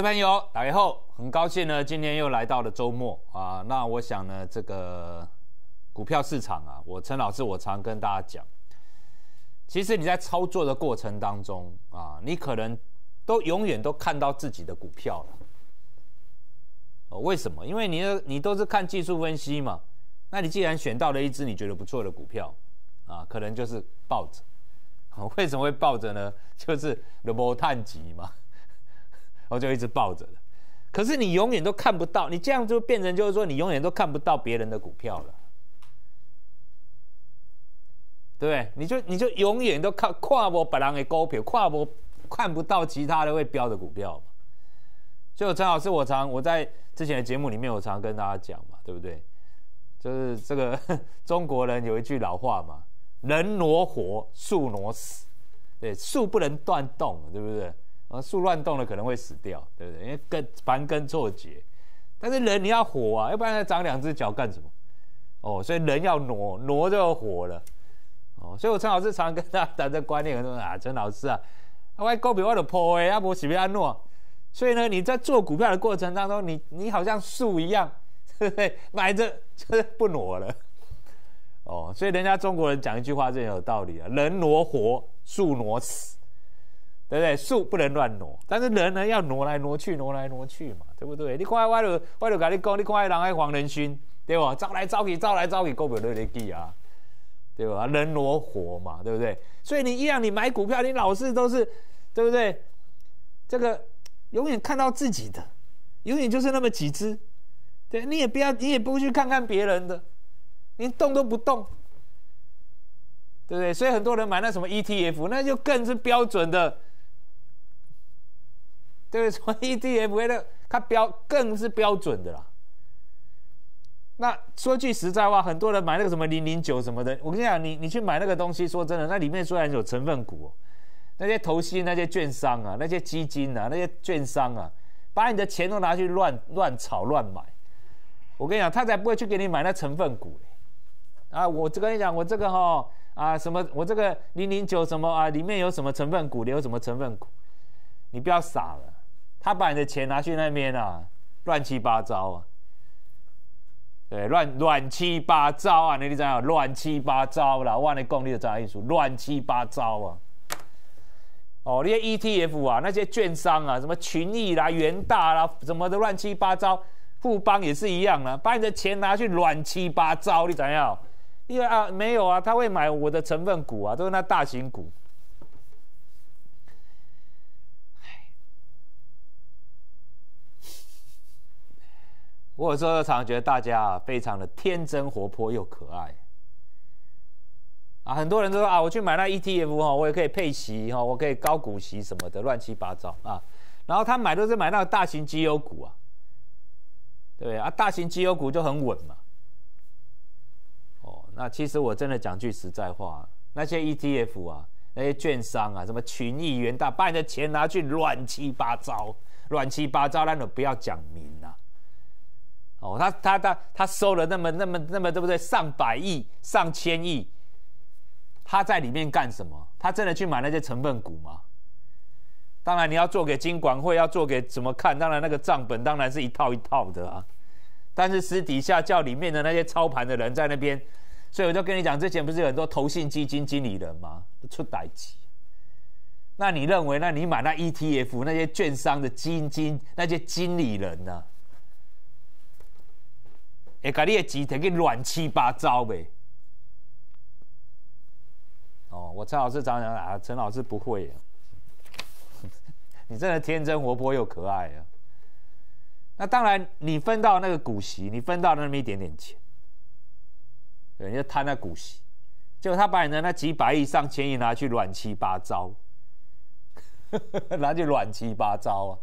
朋友，大家好，很高兴呢，今天又来到了周末啊。那我想呢，这个股票市场啊，陈老师我常跟大家讲，其实你在操作的过程当中啊，你可能永远都看到自己的股票了。为什么？因为你都是看技术分析嘛。那你既然选到了一只你觉得不错的股票啊，可能就是抱着。为什么会抱着呢？就是没探级嘛。我就一直抱着了，可是你永远都看不到，你这样就变成就是说，你永远都看不到别人的股票了，对不对？你就永远都看不别人的股票，看不到其他的会飙的股票嘛。所以陈老师，我在之前的节目里面，我常跟大家讲嘛，对不对？就是这个中国人有一句老话嘛，人挪活，树挪死，对，树不能断动，对不对？树乱动了可能会死掉，对不对？因为盘根错节。但是人你要活啊，要不然长两只脚干什么？所以人要挪就要活了。所以我陈老师常跟大家谈这观念，说啊，陈老师啊，我股票我就破的，不是要安怎？所以呢，你在做股票的过程当中，你好像树一样，对不对？买着就是不挪了。所以人家中国人讲一句话真有道理啊，人挪活，树挪死。对不对？树不能乱挪，但是人呢要挪来挪去嘛，对不对？你看我就跟你讲，你看那人爱黄仁勋，对吧？走来走去，股票都在记啊，对吧？人挪活嘛，对不对？所以你一样，你买股票，你老是都是，对不对？这个永远看到自己的，永远就是那么几只，对，你也不去看看别人的，你动都不动，对不对？所以很多人买那什么 ETF， 那就更是标准的。对不对？什么 ETF 的，它更是标准的啦。那说句实在话，很多人买那个什么009什么的，我跟你讲，你去买那个东西，说真的，那里面虽然有成分股，那些投信、那些券商啊、那些基金啊、那些券商啊，把你的钱都拿去乱炒乱买。我跟你讲，他才不会去给你买那成分股啊！我跟你讲，我这个什么，我这个009什么啊，里面有什么成分股，有什么成分股，你不要傻了。他把你的钱拿去那边啊，乱七八糟啊，对，乱七八糟啊，你知道乱七八糟啦，我跟你讲，你就知道意思，乱七八糟啊。那些 ETF 啊，那些券商啊，什么群益啦、元大啦，什么的乱七八糟，富邦也是一样啦，把你的钱拿去乱七八糟，你怎样？因为没有啊，他会买我的成分股啊，都是那大型股。我有时候常觉得大家非常的天真活泼又可爱很多人都说我去买那 ETF 我也可以配息我可以高股息什么的，乱七八糟然后他都是买那个大型绩优股对大型绩优股就很稳嘛。那其实我真的讲句实在话，那些 ETF 那些券商什么群益元大，把你的钱拿去乱七八糟，那你不要讲明他收了那么对不对？上百亿、上千亿，他在里面干什么？他真的去买那些成分股吗？当然你要做给金管会，要做给怎么看？当然那个账本当然是一套一套的但是私底下叫里面的那些操盘的人在那边，所以我就跟你讲，之前不是有很多投信基金经理人吗？出代志。那你认为，那你买那 ETF 那些券商的那些经理人呢？会把你的钱摕去乱七八糟呗？我陈老师常讲陈老师不会你真的天真活泼又可爱那当然，你分到那个股息，你分到那么一点点钱，对，你就贪那股息，结果他把你的那几百亿、上千亿拿去乱七八糟，拿去乱七八糟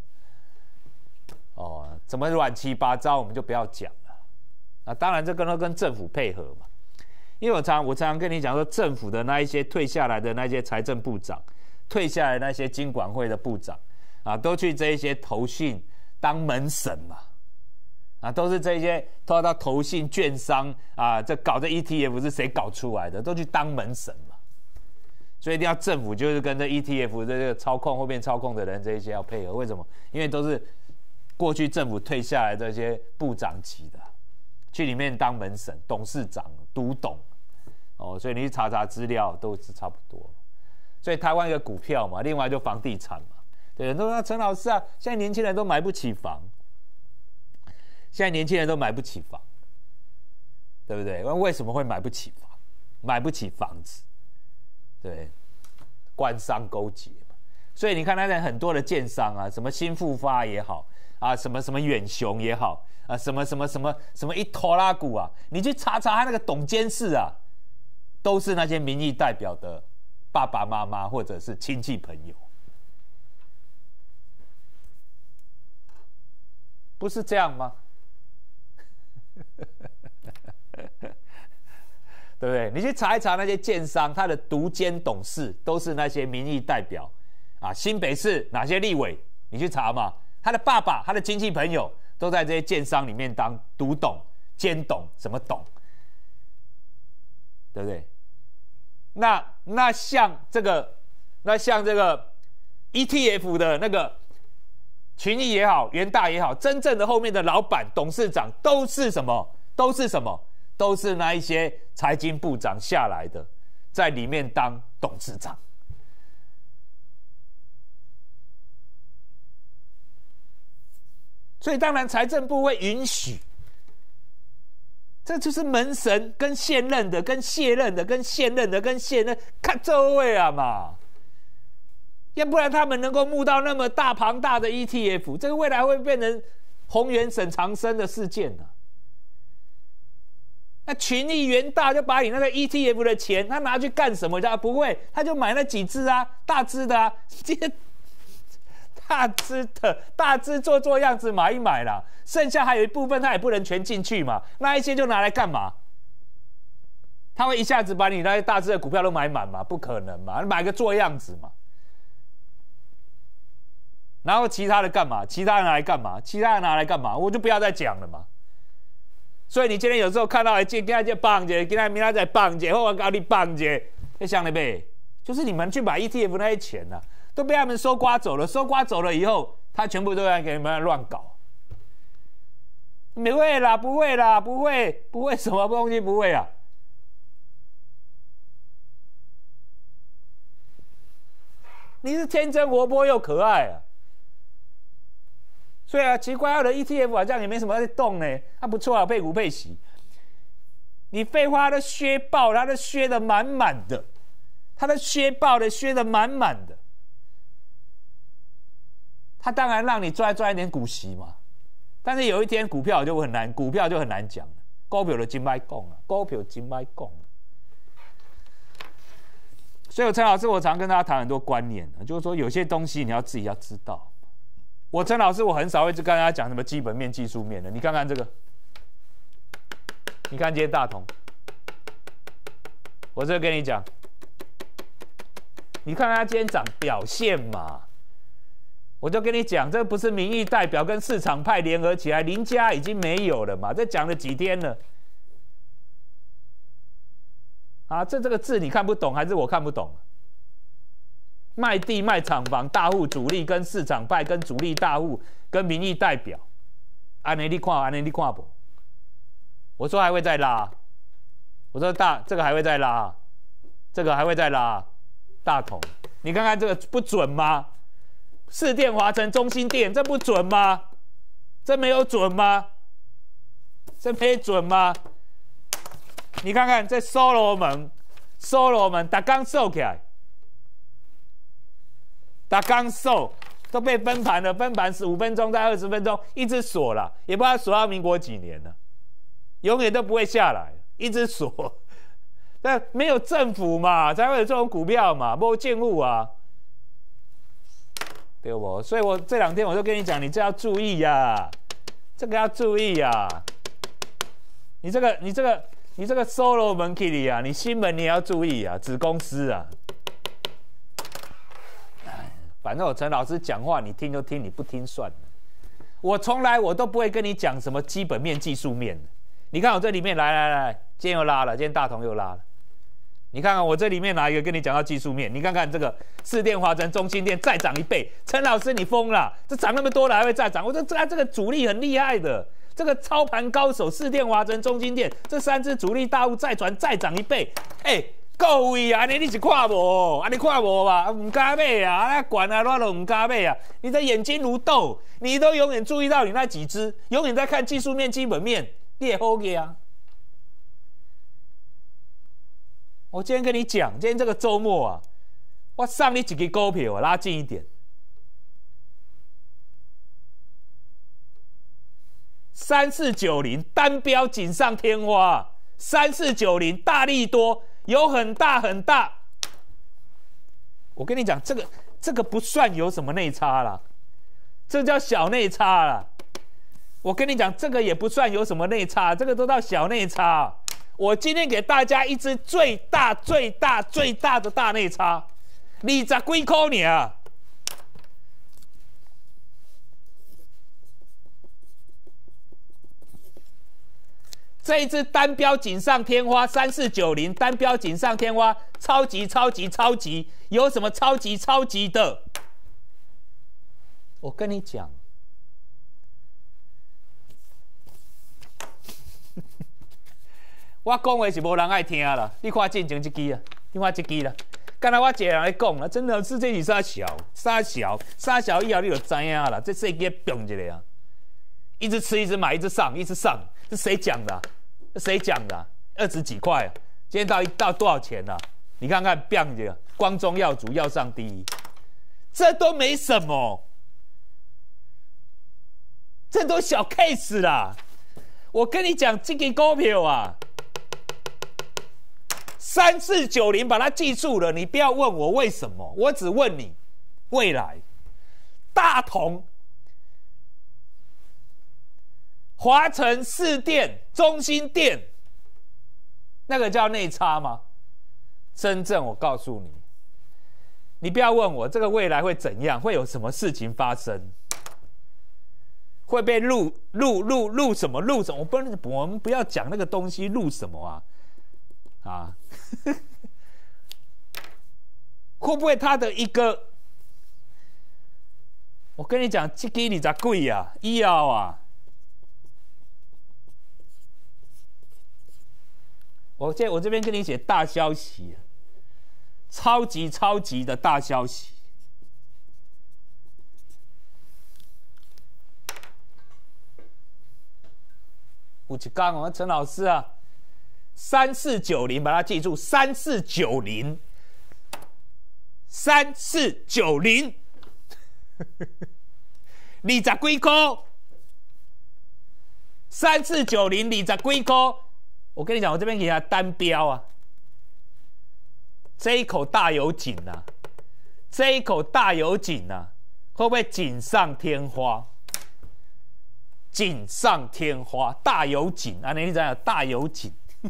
怎么乱七八糟，我们就不要讲。当然这个都跟政府配合嘛，因为我常常跟你讲说，政府的那一些退下来的那些财政部长，退下来那些金管会的部长都去这一些投信当门神嘛，都是这些都要到投信券商这搞这 ETF 是谁搞出来的，都去当门神嘛，所以一定要政府就是跟这 ETF 这个操控后面操控的人这一些要配合，为什么？因为都是过去政府退下来这些部长级的，去里面当门神、董事长、独董，哦，所以你去查查资料都是差不多。所以台湾一个股票嘛，另外就房地产嘛，对，很多人说陈老师啊，现在年轻人都买不起房，现在年轻人都买不起房，对不对？为什么会买不起房？买不起房子，对，官商勾结嘛。所以你看，那很多的建商啊，什么新复发也好啊，什么什么远雄也好啊，什么一拖拉股啊，你去查查他那个董监事啊，都是那些民意代表的爸爸妈妈或者是亲戚朋友，不是这样吗？对不对？你去查一查那些建商，他的独监董事都是那些民意代表啊，新北市哪些立委，你去查嘛。他的爸爸、他的亲戚朋友都在这些建商里面当独董、监董，什么董，对不对？那像这个 ETF 的那个群益也好，元大也好，真正的后面的老板、董事长都是什么？都是那一些财经部长下来的，在里面当董事长。所以当然财政部会允许，这就是门神跟现任的、跟卸任的、跟现任的、跟现任看周位啊嘛，要不然他们能够募到那么大庞大的 ETF， 这个未来会变成宏源沈长生的事件啊。那群益元大就把你那个 ETF 的钱，他拿去干什么？他不会，他就买那几只啊，大只的啊，这些大只做样子买一买啦，剩下还有一部分他也不能全进去嘛，那一些就拿来干嘛？他会一下子把你那些大只的股票都买满嘛？不可能嘛，买个做样子嘛。然后其他的干嘛？其他的拿来干嘛？我就不要再讲了嘛。所以你今天有时候看到今天就棒姐，今天明天再棒姐，或者搞你棒姐，你想了没？就是你们去买 ETF 那些钱啊，都被他们收刮走了。收刮走了以后，他全部都要给你们乱搞。没会啦，不会什么东西不会啊？你是天真活泼又可爱啊！所以啊，奇怪，他的 ETF 好像也没什么在动呢，他不错啊，配股配息。你废话，他都削爆，他都削得满满的，他都削爆的，削得满满的。他当然让你赚一点股息嘛，但是有一天股票就很难讲了，股票就真歹讲了，所以陈老师，我常跟大家谈很多观念，就是说有些东西你要自己要知道。我陈老师，我很少会去跟大家讲什么基本面、技术面的。你看看这个，你看今天大同，我这跟你讲，你看看他今天涨表现嘛，我就跟你讲，这不是民意代表跟市场派联合起来，林家已经没有了嘛，这讲了几天了，啊，这个字你看不懂还是我看不懂？卖地卖厂房，大户主力跟市场派跟主力大户跟民意代表，安内利看不？我说还会再拉，我说这个还会再拉，大同，你看看这个不准吗？市电华城、中心店，这不准吗？这没有准吗？你看看这所罗门，打刚收起来。打刚收都被分盘了，分盘15分钟到20分钟，一直锁了，也不知道锁到民国几年了，永远都不会下来，一直锁。但没有政府嘛，才会有这种股票嘛，没有建物啊，对不？所以我这2天我就跟你讲，你这要注意呀，这个要注意呀。你这个 Solomon Kitty 啊，你新门你也要注意啊，子公司啊。反正我陈老师讲话，你听就听，你不听算了。我从来都不会跟你讲什么基本面、技术面的。你看我这里面来，今天又拉了，今天大同又拉了， 你看看我这里面哪一个跟你讲到技术面？你看看这个士电、华城、中兴电再涨1倍，陈老师你疯了？这涨那么多了还会再涨？我说这个主力很厉害的，这个操盘高手士电、华城、中兴电这3只主力大户再传再涨1倍，够位啊！你是看无？你看无吧？唔敢买啊！管啊，我都唔敢买啊！你的眼睛如豆，你都永远注意到你那几只，永远在看技术面、基本面，你也 OK 啊！我今天跟你讲，今天这个周末啊，我上你几个股票，拉近一点。3490单标锦上添花，3490大利多有很大很大。我跟你讲，这个不算有什么内差啦，这叫小内差啦。我跟你讲，这个也不算有什么内差，这个都叫小内差。我今天给大家一支最大的大内差，20几块尔。这一支单标锦上添花3490，单标锦上添花，超级，有什么超级的？我跟你讲。我讲话是无人爱听啦，你看进前这支啊，你看这支啦，刚才我一个人来讲啦，真的是这是啥小以后你就知影啦，这世界变一个啊，一直吃一直买一直上，是谁讲的、啊？谁讲的、啊？20几块、啊，今天到多少钱啊？你看看变一个，光宗耀祖要上第一，这都没什么，这都小 case 啦。我跟你讲，这个股票啊。3490把它记住了，你不要问我为什么，我只问你未来。大同、华城、士电、中兴电，那个叫内差吗？真正我告诉你，你不要问我这个未来会怎样，会有什么事情发生，会被录什么？我们不要讲那个东西录什么啊。会不会他的一个？我跟你讲，这个20几啊，以后啊，我这边跟你写大消息，超级的大消息。有一天哦，陈老师啊。3490，把它记住，3490，20几块，3490，20几块。我跟你讲，我这边给他单标啊，这一口大有锦啊，会不会锦上添花？锦上添花，大有锦啊！你怎样？大有锦。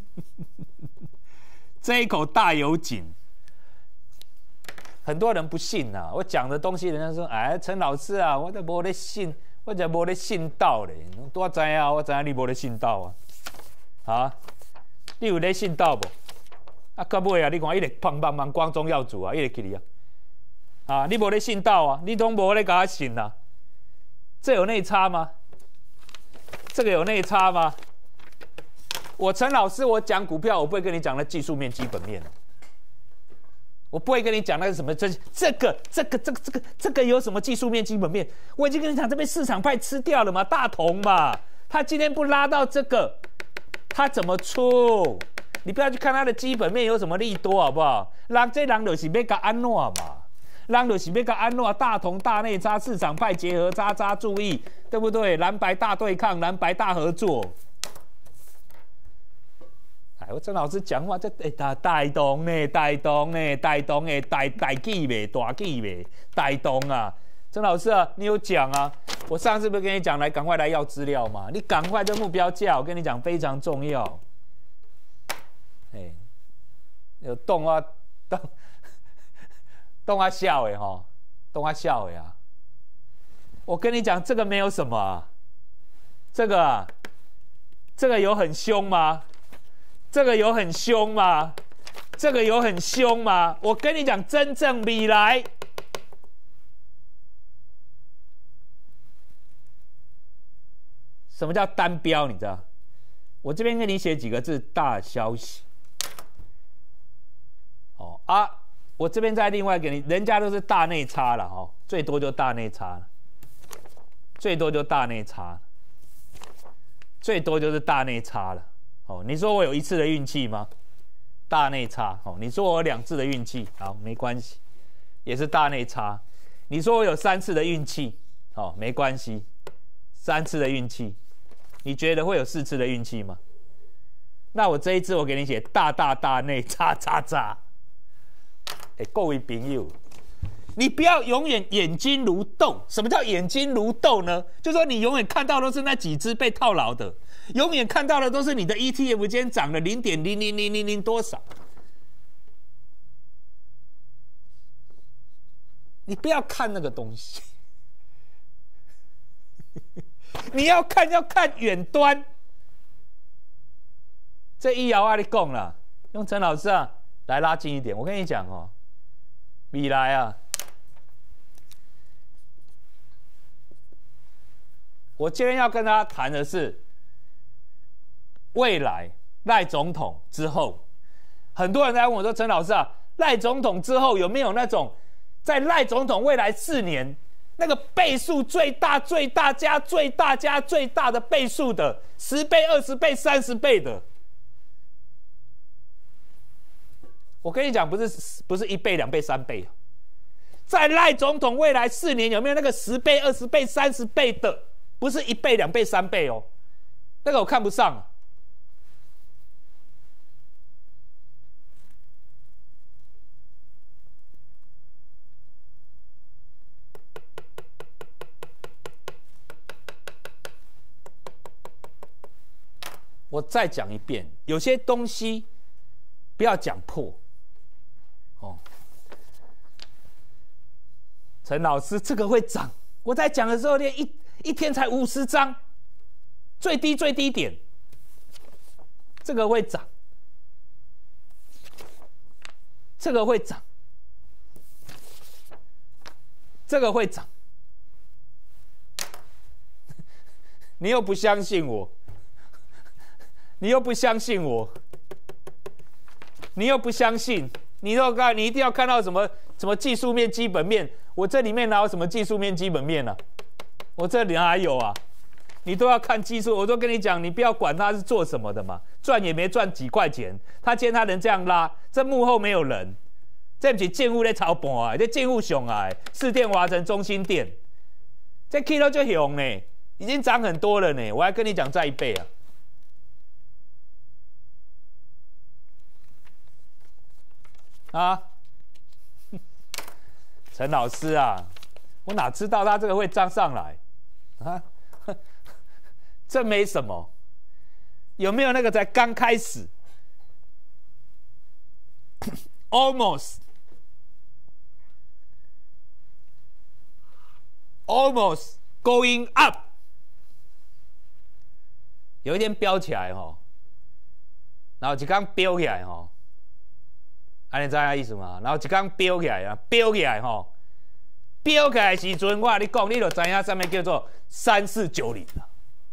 这一口大有锦，很多人不信呐、啊。我讲的东西，人家说：“哎，陈老师啊，我都没在信，我就没在信道嘞。”我知啊，我知你没在信道啊。啊，你有在信道不？啊，到尾啊，你看一直砰光宗耀祖啊，一直去你啊。啊，你没在信道啊，你都没在给他信啊。这有内差吗？这个有内差吗？我陈老师，我讲股票，我不会跟你讲那技术面、基本面，我不会跟你讲那是什么这个有什么技术面、基本面？我已经跟你讲，这被市场派吃掉了嘛，大同嘛，他今天不拉到这个，他怎么出？你不要去看他的基本面有什么利多，好不好？人就是要甲安怎嘛，人就是要甲安怎，大同大内差，市场派结合，渣注意，对不对？蓝白大对抗，蓝白大合作。我陈老师讲话，这带动呢，大记呗，带动啊！陈老师啊，你有讲啊？我上次不是跟你讲，赶快来要资料嘛？你赶快这目标价，我跟你讲非常重要。有动啊笑的哈，动啊笑的啊！我跟你讲，这个没有什么、啊，这个有很凶吗？这个有很凶吗？ 这个有很凶吗？我跟你讲，真正未来，什么叫单标？你知道？我这边跟你写几个字：大消息。哦啊，我这边再另外给你，人家都是大内插了哦，最多就大内插了，最多就大内插，最多就是大内插了。哦，你说我有1次的运气吗？大内插。哦，你说我有2次的运气，好，没关系，也是大内插。你说我有3次的运气，哦，没关系，3次的运气。你觉得会有4次的运气吗？那我这一次我给你写大内叉叉叉。各位朋友，你不要永远眼睛如豆。什么叫眼睛如豆呢？就是说你永远看到都是那几只被套牢的，永远看到的都是你的 ETF 今天涨了0.00000多少。你不要看那个东西。你要看远端。这医疗啊，你讲啦，用陈老师啊来拉近一点。我跟你讲哦，未来啊，我今天要跟大家谈的是未来赖总统之后，很多人在问我说，陈老师啊，赖总统之后有没有那种在赖总统未来4年？那个倍数最大加最大的倍数的10倍、20倍、30倍的，我跟你讲，不是1倍、2倍、3倍，在赖总统未来4年有没有那个10倍、20倍、30倍的？不是1倍、2倍、3倍哦，那个我看不上。我再讲一遍，有些东西不要讲破。哦，陈老师，这个会涨。我在讲的时候，连一天才50张，最低点，这个会涨，这个会涨，这个会涨。你又不相信我。你又不相信我，你又不相信，你一定要看到什么技术面、基本面。我这里面哪有什么技术面、基本面啊？我这里哪有啊？你都要看技术。我都跟你讲，你不要管他是做什么的嘛，赚也没赚几块钱。他今天他能这样拉，这幕后没有人，这不是建户在操盘啊，这建户上来，市电、华城、中心店，这 kilo 就熊呢，已经涨很多了呢。我还跟你讲再1倍啊。啊，陈老师啊，我哪知道他这个会涨上来啊？这没什么，有没有那个才刚开始 almost going up， 有一天飙起来吼，然后一刚飙起来吼。你知影意思吗？然后一天飙起来啊，飙起来吼，飙起来时阵，我跟你讲，你就知影什么叫做3490了。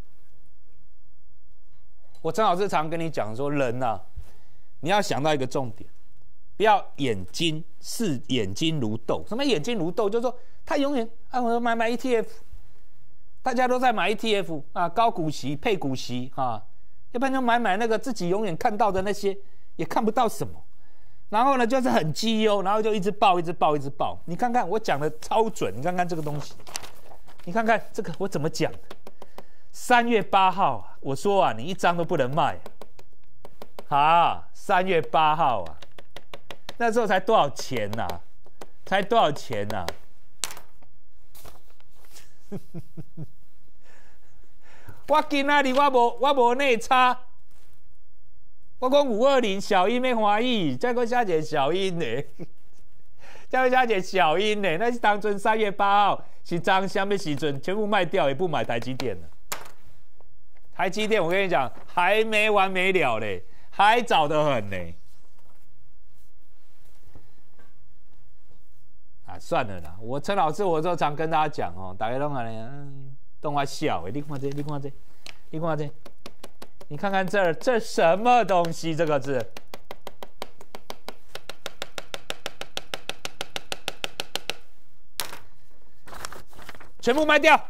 我陈老师常跟你讲说，人啊，你要想到一个重点，不要眼睛如豆。什么眼睛如豆？就是说他永远我买 ETF， 大家都在买 ETF 啊，高股息、配股息啊，要不然就买那个自己永远看到的那些，也看不到什么。然后呢，就是很绩优，然后就一直爆。你看看我讲的超准，你看看这个东西，你看看这个我怎么讲的。3月8号啊，我说啊，你1张都不能卖啊。3月8号啊，那时候才多少钱呐？才多少钱呐？我今仔日我无内差。我讲520小英要欢喜，再搁写一个小英呢，再搁写一个小英呢。那是当初3月8号是涨什么时阵？全部卖掉，也不买台积电了。台积电，我跟你讲，还没完没了嘞，还早得很呢。 算了啦。我陈老师，我都常跟大家讲哦，大家都安尼，动我笑诶，你看这，你看这，你看这，你看看这这什么东西？这个字，全部卖掉，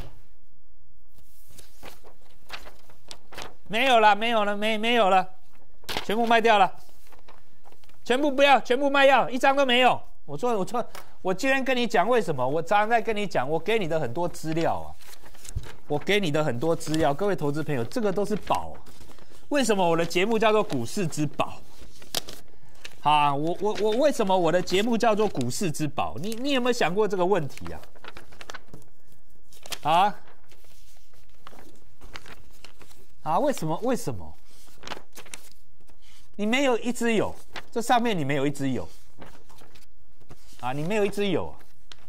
没有了，没有了，没有了，全部卖掉了。全部不要，全部卖掉，一张都没有。我说，我今天跟你讲为什么？我常常在跟你讲，我给你的很多资料啊，我给你的很多资料，各位投资朋友，这个都是宝啊。为什么我的节目叫做股市之宝？啊，我为什么我的节目叫做股市之宝？你有没有想过这个问题啊？为什么？你没有一只有，这上面你没有一只有，你没有一只有啊。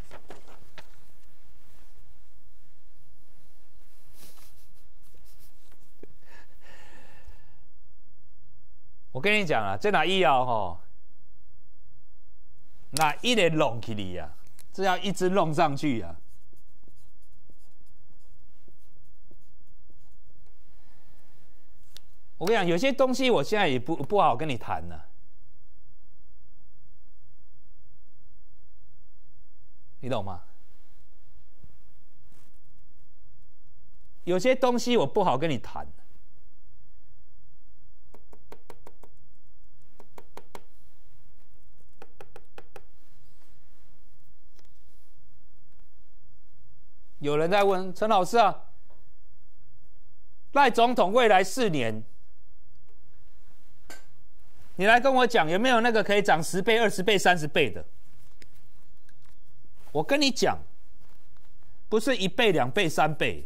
我跟你讲啊，这哪一要吼，哪一个弄起你啊，这要一直弄上去啊。我跟你讲，有些东西我现在也不好跟你谈了，你懂吗？有些东西我不好跟你谈。有人在问陈老师啊，赖总统未来4年。你来跟我讲，有没有那个可以涨10倍、20倍、30倍的？我跟你讲，不是1倍、2倍、3倍。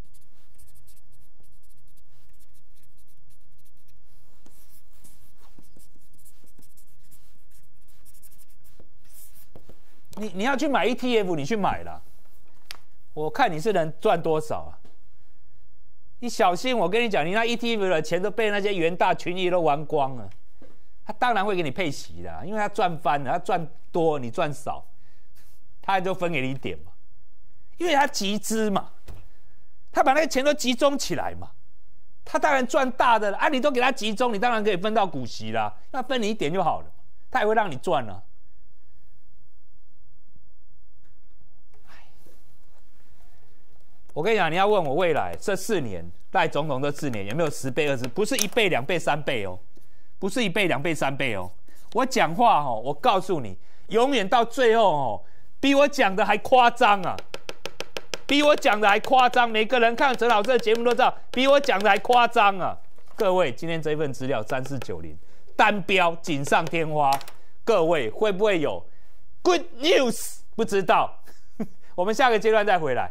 你要去买 ETF， 你去买啦。我看你是能赚多少啊？你小心，我跟你讲，你那 ETF 的钱都被那些元大群益都玩光了。他当然会给你配息的，因为他赚翻了，他赚多你赚少，他就分给你一点嘛，因为他集资嘛，他把那个钱都集中起来嘛，他当然赚大的了啊！你都给他集中，你当然可以分到股息啦，那分你一点就好了，他也会让你赚啊。我跟你讲，你要问我未来这4年，赖总统这4年有没有10倍、20倍？不是1倍、2倍、3倍哦。不是1倍、2倍、3倍哦！我讲话哦，我告诉你，永远到最后哦，比我讲的还夸张啊！比我讲的还夸张，每个人看陈老师的节目都知道，比我讲的还夸张啊！各位，今天这份资料3490单标锦上添花，各位会不会有 good news？ 不知道，我们下个阶段再回来。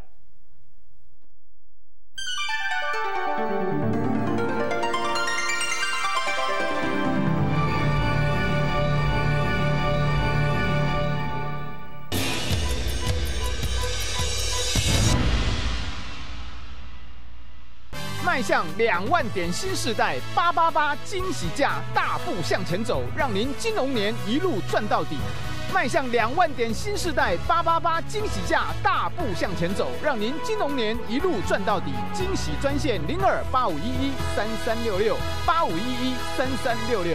迈向2万点新世代，888惊喜价，大步向前走，让您金融年一路赚到底。迈向2万点新世代，888惊喜价，大步向前走，让您金融年一路赚到底。惊喜专线02-8511-3366，8511-3366。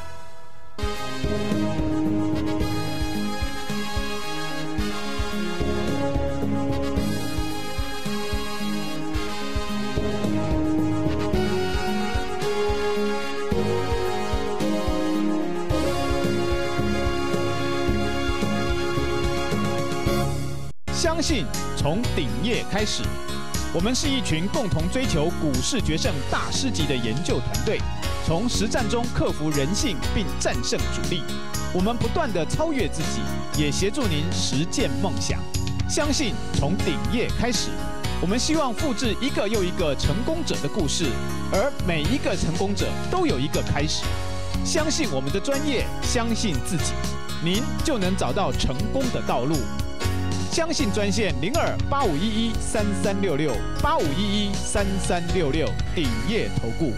相信从顶业开始，我们是一群共同追求股市决胜大师级的研究团队，从实战中克服人性并战胜主力。我们不断地超越自己，也协助您实践梦想。相信从顶业开始，我们希望复制一个又一个成功者的故事，而每一个成功者都有一个开始。相信我们的专业，相信自己，您就能找到成功的道路。相信专线02-8511-3366，8511-3366，鼎业投顾。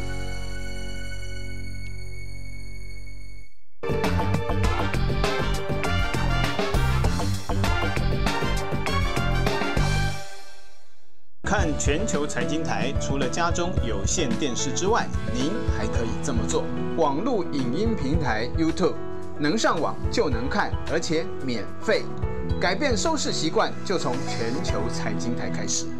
看全球财经台，除了家中有线电视之外，您还可以这么做：网络影音平台 YouTube， 能上网就能看，而且免费。改变收视习惯，就从全球财经台开始。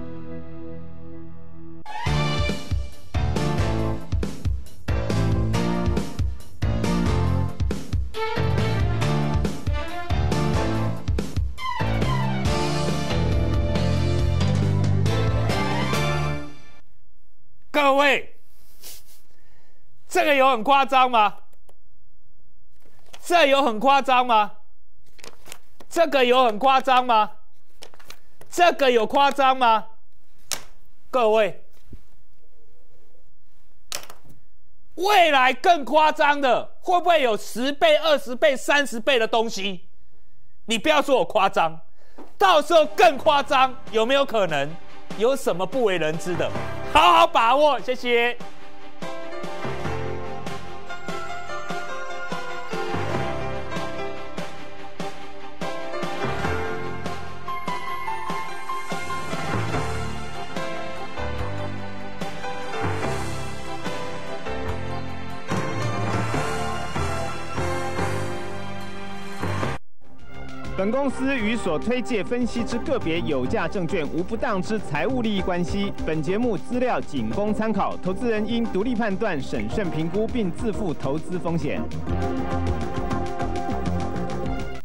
各位，这个有很夸张吗？这有很夸张吗？这个有很夸张吗？这个有夸张吗？各位，未来更夸张的会不会有10倍、20倍、30倍的东西？你不要说我夸张，到时候更夸张，有没有可能？有什么不为人知的？好好把握，谢谢。 本公司与所推介分析之个别有价证券无不当之财务利益关系。本节目资料仅供参考，投资人应独立判断、审慎评估，并自负投资风险。